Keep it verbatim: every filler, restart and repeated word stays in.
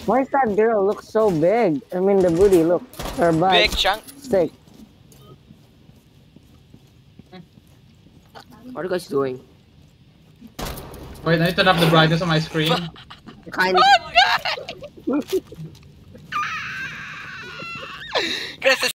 Why does that girl look so big? I mean, the booty, look. Her butt. Big chunk. Stick. What are you guys doing? Wait, I need to turn up the brightness on my screen. Kind Run, guys!